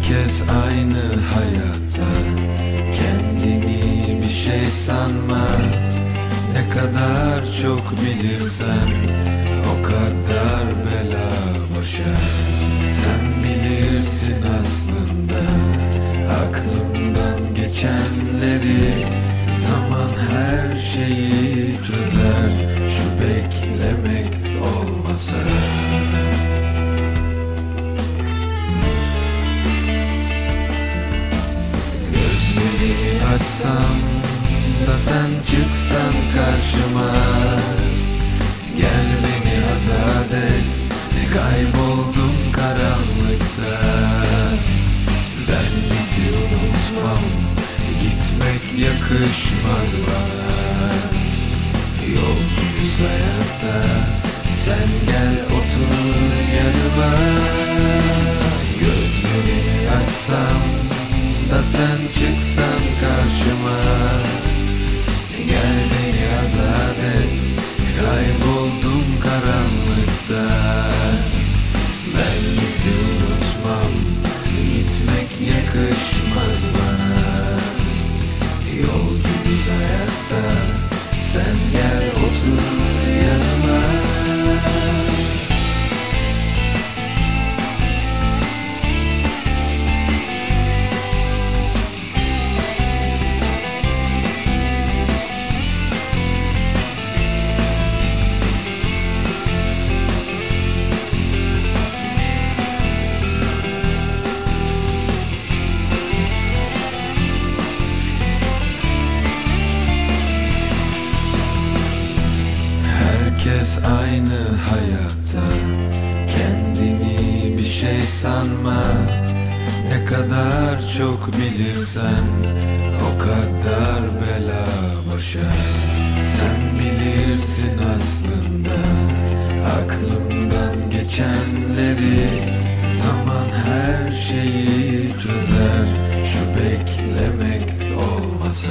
Herkes aynı hayatta, kendini bir şey sanma. Ne kadar çok bilirsen o kadar bela başa. Sen bilirsin aslında aklımdan geçenleri. Zaman her şeyi çözer, şu beklemek olmasa. Gözlerimi açsam da sen çıksan karşıma. Gel beni azat et, kayboldum karanlıkta. Ben bizi unutmam, gitmek yakışmaz bana. Yolcuyuz hayatta, sen gel otur yanıma. Gözlerimi açsam da sen çıksan karşıma. Gel beni azat et, kayboldum karanlıkta. Ben bizi unutmam, gitmek yakışmaz bana. Yolcuyuz hayatta, sen gel otur yanıma. Herkes aynı hayatta, kendini bir şey sanma. Ne kadar çok bilirsen o kadar bela başa. Sen bilirsin aslında aklımdan geçenleri. Zaman her şeyi çözer, şu beklemek olmasa.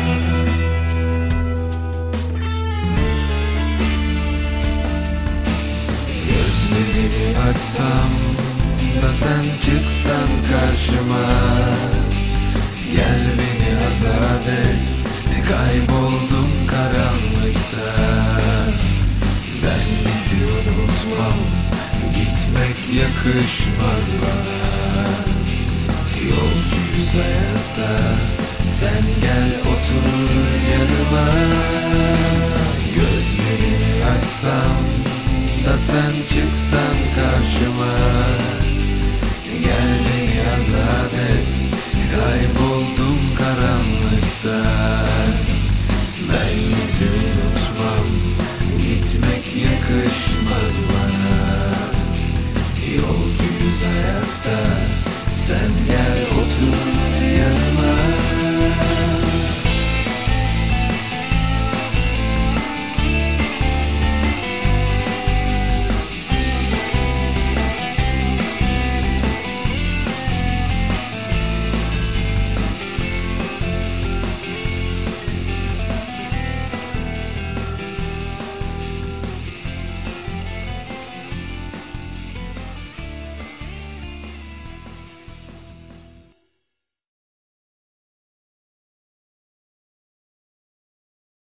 Gözlerimi açsam da sen çıksan karşıma. Gel beni azat et, kayboldum karanlıkta. Ben bizi unutmam, gitmek yakışmaz bana. Yolcuyuz hayatta, sen gel otur yanıma. Gözlerimi açsam da sen çıksan karşıma.